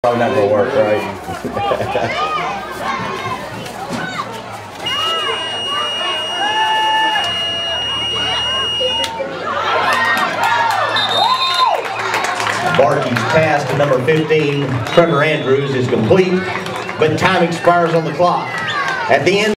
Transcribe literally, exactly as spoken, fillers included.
Probably not gonna work, right? Bahrke's pass to number fifteen, Trevor Andrews, is complete, but time expires on the clock. At the end